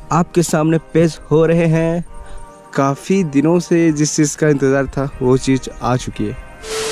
आपके सामने पेश हो रहे हैं। काफ़ी दिनों से जिस चीज़ का इंतज़ार था वो चीज़ आ चुकी है।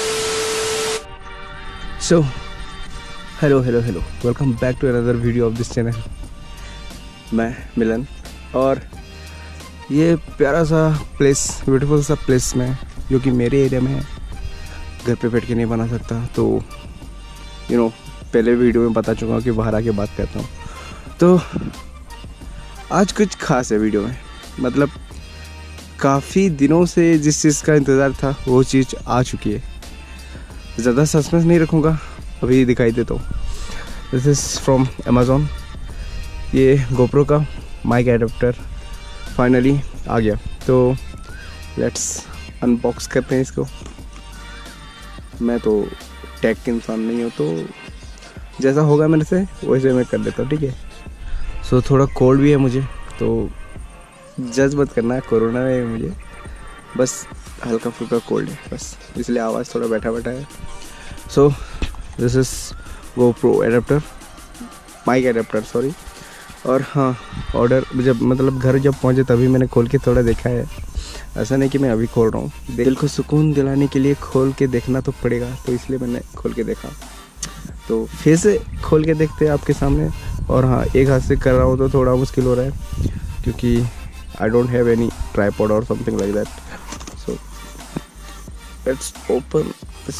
So hello welcome back to another video of this channel. मैं मिलन, और ये प्यारा सा प्लेस, ब्यूटीफुल सा प्लेस में जो कि मेरे एरिया में है, घर पे बैठ के नहीं बना सकता, तो पहले वीडियो में बता चुका हूँ कि बाहर आके बात करता हूँ। तो आज कुछ खास है वीडियो में, मतलब काफ़ी दिनों से जिस चीज़ का इंतज़ार था वो चीज़ आ चुकी है। ज़्यादा सस्पेंस नहीं रखूँगा, अभी दिखाई देता हूँ। This is from Amazon. ये गोप्रो का माइक एडाप्टर फाइनली आ गया, तो लेट्स अनबॉक्स करते हैं इसको। मैं तो टेक इंसान नहीं हूँ, तो जैसा होगा मेरे से वैसे मैं कर लेता हूँ, ठीक है। सो थोड़ा कोल्ड भी है मुझे, तो जज मत करना, कोरोना है मुझे, बस हल्का फुल्का कोल्ड है बस, इसलिए आवाज़ थोड़ा बैठा है। So this is GoPro adapter, mic adapter sorry. और हाँ, ऑर्डर जब घर जब पहुँचे तभी मैंने खोल के थोड़ा देखा है, ऐसा नहीं कि मैं अभी खोल रहा हूँ। दिल को सुकून दिलाने के लिए खोल के देखना तो पड़ेगा, तो इसलिए मैंने खोल के देखा। तो फिर से खोल के देखते हैं आपके सामने। और हाँ, एक हाथ से कर रहा हूँ तो थोड़ा मुश्किल हो रहा है, क्योंकि I don't have any tripod और something like that. So let's open this.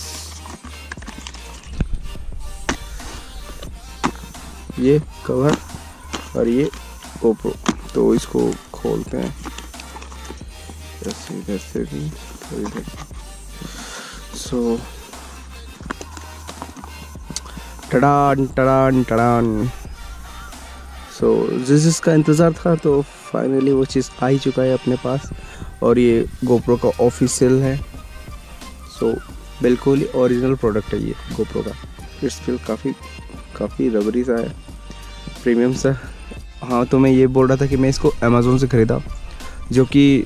ये कवर और ये गोप्रो, तो इसको खोलते हैं ऐसे भी। सो टडान टडान टडान। सो जिस चीज़ इंतज़ार था तो फाइनली वो चीज़ आ ही चुका है अपने पास, और ये गोप्रो का ऑफिशियल है। सो बिल्कुल ही ओरिजिनल प्रोडक्ट है ये गोप्रो का। इट्स फील काफ़ी रबरी सा है, प्रीमियम सा। हाँ, तो मैं ये बोल रहा था कि मैं इसको अमेज़ोन से ख़रीदा, जो कि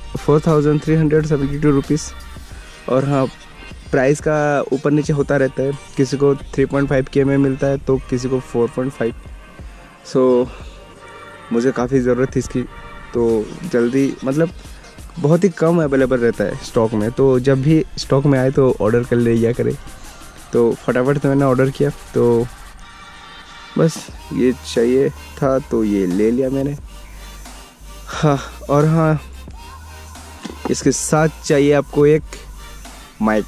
4372 रुपीज़। और हाँ, प्राइस का ऊपर नीचे होता रहता है, किसी को 3.5K में मिलता है तो किसी को 4.5। सो मुझे काफ़ी ज़रूरत थी इसकी, तो जल्दी, मतलब बहुत ही कम अवेलेबल रहता है स्टॉक में, तो जब भी स्टॉक में आए तो ऑर्डर कर लिया करे। तो फटाफट से मैंने ऑर्डर किया, तो बस ये चाहिए था तो ये ले लिया मैंने। हाँ, और हाँ, इसके साथ चाहिए आपको एक माइक,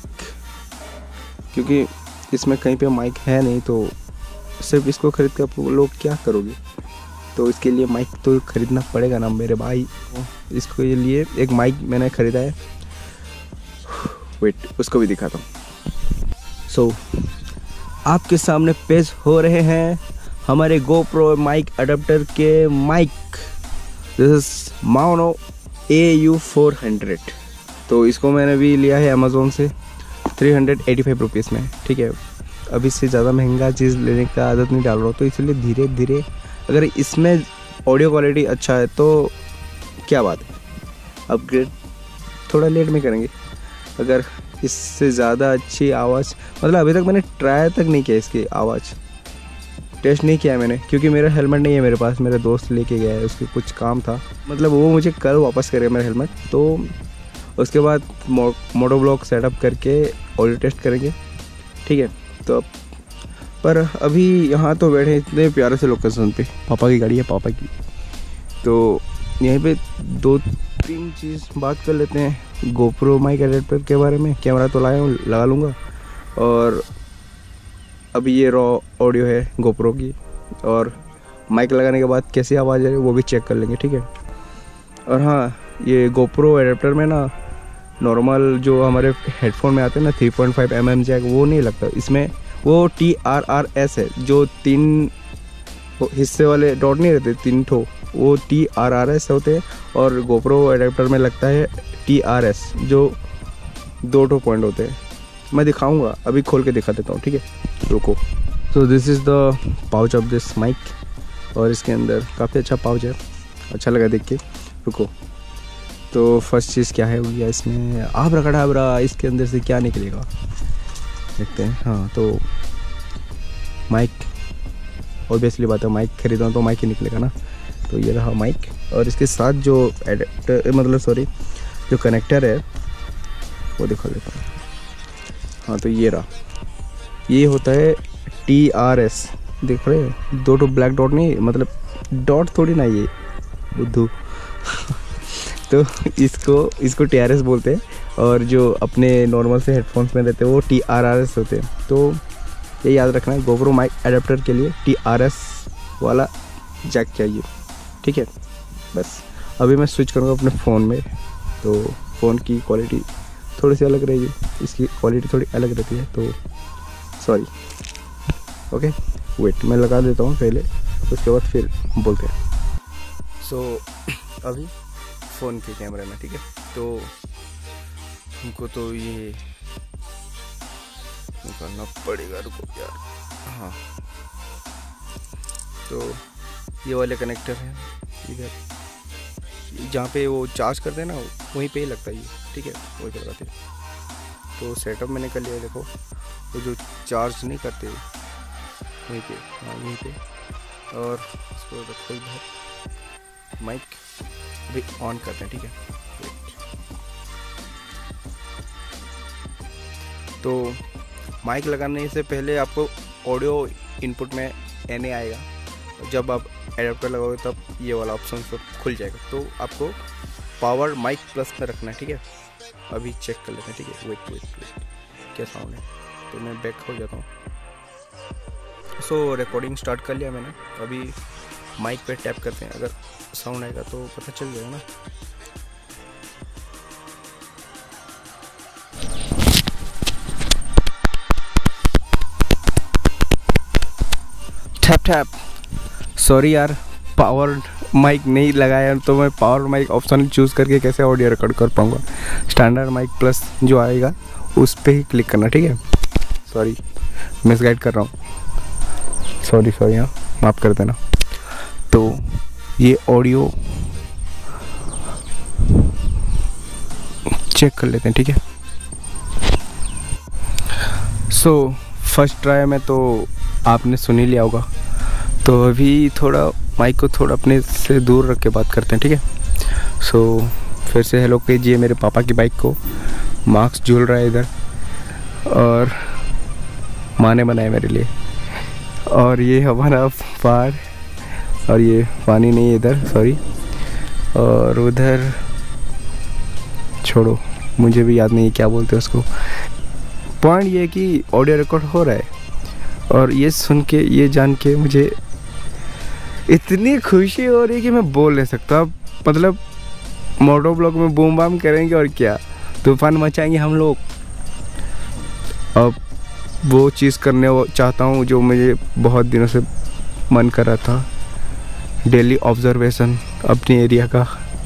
क्योंकि इसमें कहीं पे माइक है नहीं, तो सिर्फ इसको खरीद कर आप लोग क्या करोगे, तो इसके लिए माइक तो ख़रीदना पड़ेगा ना मेरे भाई। इसको ये लिए एक माइक मैंने ख़रीदा है, वेट उसको भी दिखाता हूँ। सो आपके सामने पेश हो रहे हैं हमारे गोप्रो माइक अडेप्टर के माइक। दिस इज़ मानो AU400। तो इसको मैंने भी लिया है अमेज़ोन से 385 रुपीज़ में, ठीक है। अब इससे ज़्यादा महंगा चीज़ लेने का आदत नहीं डाल रहा हूँ, तो इसलिए धीरे धीरे, अगर इसमें ऑडियो क्वालिटी अच्छा है तो क्या बात है, अपग्रेड थोड़ा लेट में करेंगे। अगर इससे ज़्यादा अच्छी आवाज़, मतलब अभी तक मैंने ट्राई तक नहीं किया, इसकी आवाज़ टेस्ट नहीं किया मैंने, क्योंकि मेरा हेलमेट नहीं है मेरे पास, मेरे दोस्त लेके गया है, उसके कुछ काम था, मतलब वो मुझे कल वापस करेगा मेरा हेलमेट। तो उसके बाद मोटो ब्लॉग सेटअप करके ऑडियो टेस्ट करेंगे, ठीक है। तो पर अभी यहाँ तो बैठे इतने प्यारे से लोकेशन पे, पापा की गाड़ी है, पापा की, तो यहीं पे 2-3 चीज़ बात कर लेते हैं गोप्रो माइक एडाप्टर के बारे में। कैमरा तो लाया हूँ, लगा लूँगा, और अभी ये रॉ ऑडियो है गोप्रो की, और माइक लगाने के बाद कैसी आवाज़ आ रही है वो भी चेक कर लेंगे, ठीक है। और हाँ, ये गोप्रो एडाप्टर में ना नॉर्मल जो हमारे हेडफोन में आते हैं ना 3.5 mm जैक, वो नहीं लगता इसमें, वो TRRS है, जो 3 हिस्से वाले डॉट नहीं रहते, 3 ठो, वो TRRS होते हैं, और गोप्रो एडाप्टर में लगता है TRS, जो 2 ठो पॉइंट होते हैं। मैं दिखाऊंगा, अभी खोल के दिखा देता हूँ, ठीक है, रुको। So this is the pouch of this mic, और इसके अंदर काफ़ी अच्छा पाउच है, अच्छा लगा देख के, रुको। तो फर्स्ट चीज़ क्या है, हो गया इसमें आबरा, इसके अंदर से क्या निकलेगा देखते हैं। हाँ, तो माइक, ऑब्वियसली बात है, माइक खरीदा तो माइक ही निकलेगा ना। तो ये रहा माइक, और इसके साथ जो एडेप्टर मतलब सॉरी जो कनेक्टर है वो दिखा देता हूँ। हाँ तो ये रहा, ये होता है TRS, देख रहे हैं 2 ब्लैक डॉट, नहीं मतलब डॉट थोड़ी ना ये बुद्धू तो इसको TRS बोलते हैं, और जो अपने नॉर्मल से हेडफोन्स में रहते हैं वो TRRS होते हैं। तो ये याद रखना है, GoPro माइक एडाप्टर के लिए TRS वाला जैक चाहिए, ठीक है। बस अभी मैं स्विच करूँगा अपने फ़ोन में, तो फ़ोन की क्वालिटी थोड़ी सी अलग रहेगी, इसकी क्वालिटी थोड़ी अलग रहती है, तो सॉरी। ओके वेट, मैं लगा देता हूँ पहले, उसके बाद फिर बोलते हैं। सो अभी फ़ोन के कैमरे में, ठीक है, तो हमको तो ये निकालना पड़ेगा, रुको यार। हाँ तो ये वाले कनेक्टर हैं इधर, जहाँ पे वो चार्ज करते हैं ना वहीं पे ही लगता है ये, ठीक है, वहीं पे लगाते हैं। तो सेटअप मैंने कर लिया, देखो वो जो चार्ज नहीं करते वहीं पे, हाँ वहीं पे। और इसको रखो इधर, माइक अभी ऑन करते हैं, ठीक है। तो माइक लगाने से पहले आपको ऑडियो इनपुट में NA आएगा, जब आप एडाप्टर लगाओगे तब ये वाला ऑप्शन सब खुल जाएगा। तो आपको पावर माइक प्लस में रखना है, ठीक है। अभी चेक कर लेते हैं, ठीक है, वेट क्या साउंड है। तो मैं बैक हो जाता हूँ। सो रिकॉर्डिंग स्टार्ट कर लिया मैंने, अभी माइक पे टैप करते हैं, अगर साउंड आएगा तो पता चल जाएगा ना। टैप टैप, सॉरी यार पावर माइक नहीं लगाया, तो मैं पावर माइक ऑप्शन चूज़ करके कैसे ऑडियो रिकॉर्ड कर पाऊँगा। स्टैंडर्ड माइक प्लस जो आएगा उस पर ही क्लिक करना, ठीक है। सॉरी मिसगाइड कर रहा हूँ, सॉरी हाँ माफ़ कर देना। तो ये ऑडियो चेक कर लेते हैं, ठीक है। सो फर्स्ट ट्राई में तो आपने सुन ही लिया होगा, तो अभी थोड़ा माइक को थोड़ा अपने से दूर रख के बात करते हैं, ठीक है। सो फिर से हेलो कीजिए मेरे पापा की बाइक को, मास्क झूल रहा है इधर, और माँ ने बनाया मेरे लिए। और ये हमारा पहाड़, और ये पानी नहीं है इधर, सॉरी, और उधर छोड़ो, मुझे भी याद नहीं क्या बोलते हैं उसको। पॉइंट ये कि ऑडियो रिकॉर्ड हो रहा है, और ये सुन के ये जान के मुझे इतनी खुशी हो रही है कि मैं बोल नहीं सकता। मतलब मोटो ब्लॉग में बूम बाम करेंगे और क्या तूफान मचाएंगे हम लोग। अब वो चीज़ करने चाहता हूँ जो मुझे बहुत दिनों से मन कर रहा था, डेली ऑब्जर्वेशन अपने एरिया का।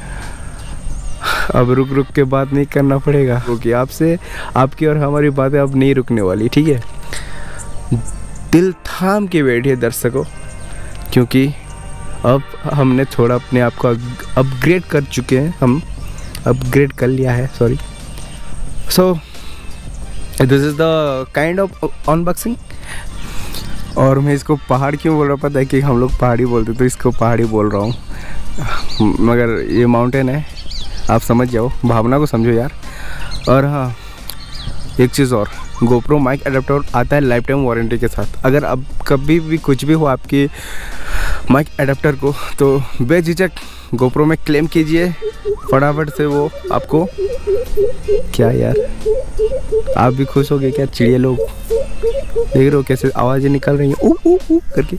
अब रुक रुक के बात नहीं करना पड़ेगा, क्योंकि आपसे आपकी और हमारी बातें अब नहीं रुकने वाली, ठीक है। दिल थाम के बैठिए दर्शकों, क्योंकि अब हमने थोड़ा अपने आप को अपग्रेड कर चुके हैं, हम अपग्रेड कर लिया है, sorry. So this is the kind of unboxing. और मैं इसको पहाड़ क्यों बोल रहा, पता है कि हम लोग पहाड़ी बोलते, तो इसको पहाड़ी बोल रहा हूँ, मगर ये माउंटेन है, आप समझ जाओ, भावना को समझो यार। और हाँ एक चीज़ और, GoPro माइक एडाप्टर आता है लाइफ टाइम वारंटी के साथ। अगर अब कभी भी कुछ भी हो आपकी माइक एडाप्टर को, तो बेझिझक GoPro में क्लेम कीजिए, फटाफट से वो आपको। क्या यार आप भी खुश हो गए क्या? चिड़िया लोग देख रहे हो कैसे आवाज़ें निकल रही हैं ऊ ऊ ऊ करके।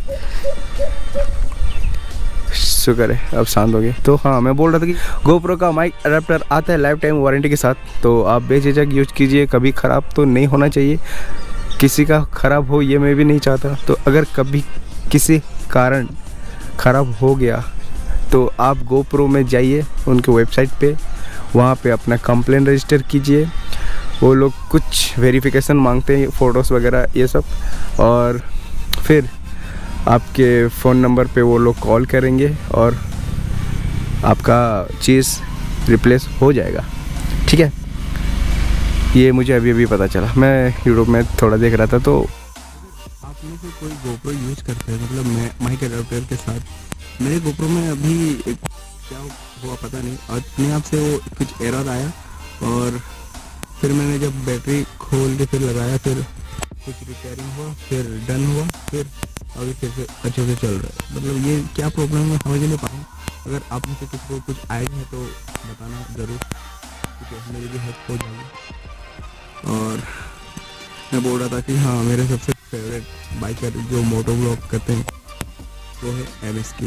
शुक्र है अब शांत हो गए। तो हाँ मैं बोल रहा था कि GoPro का माइक एडाप्टर आता है लाइफ टाइम वारंटी के साथ, तो आप बेझिझक यूज़ कीजिए, कभी ख़राब तो नहीं होना चाहिए, किसी का ख़राब हो ये मैं भी नहीं चाहता। तो अगर कभी किसी कारण ख़राब हो गया तो आप GoPro में जाइए उनके वेबसाइट पे, वहाँ पे अपना कंप्लेंट रजिस्टर कीजिए। वो लोग कुछ वेरिफिकेशन मांगते हैं, फ़ोटोज़ वगैरह ये सब, और फिर आपके फ़ोन नंबर पे वो लोग कॉल करेंगे और आपका चीज़ रिप्लेस हो जाएगा, ठीक है। ये मुझे अभी अभी पता चला, मैं यूट्यूब में थोड़ा देख रहा था। तो आप में से कोई GoPro यूज़ करते हैं, मतलब मैं माइक एडाप्टर के साथ, मेरे गोप्रो में अभी एक क्या हुआ पता नहीं, अपने आप से वो कुछ एरर आया और फिर मैंने जब बैटरी खोल के फिर लगाया, फिर कुछ रिपेयरिंग हुआ, फिर डन हुआ, फिर अभी फिर से अच्छे से चल रहा है। मतलब ये क्या प्रॉब्लम है समझ नहीं पा रहा हूँ। अगर आप में से कुछ को कुछ आइडिया है तो बताना ज़रूर, ठीक है, मेरी भी हेल्प हो जाएगी। और मैं बोल रहा था कि हाँ, मेरे सबसे फेवरेट बाइकर जो मोटो ब्लॉग करते हैं वो है MSK।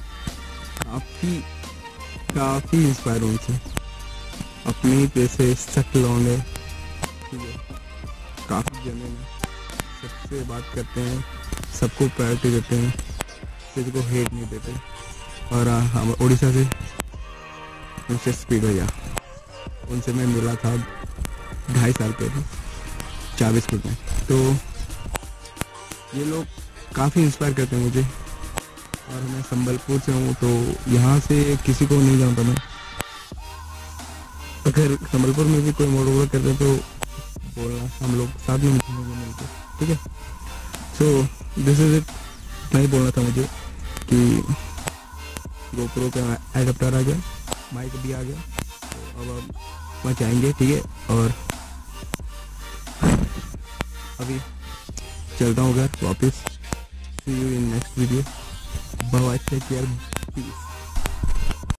काफ़ी इंस्पायर हूँ उनसे, अपने ही पैसे सक लौंडे, ठीक है, काफ़ी जने सबसे बात करते हैं, सबको प्रायोरिटी देते हैं, किसी को हेट नहीं देते। और हम उड़ीसा से उनसे स्पीड भैया, उनसे मैं मिला था 2.5 साल पहले 40 फुट में। तो ये लोग काफ़ी इंस्पायर करते हैं मुझे। और मैं संबलपुर से हूँ, तो यहाँ से किसी को नहीं जानता मैं। अगर संबलपुर में भी कोई मोटो ब्लॉग करते हैं तो बोलना, हम लोग साथ में मिलते, ठीक है। सो दिस इज इट, नहीं बोलना था मुझे कि गोप्रो का एडाप्टर आ गया, माइक भी आ गया, तो अब वहाँ जाएंगे, ठीक है। और अभी चलता हूँ घर वापस। See you in next video, bye, take care, piece.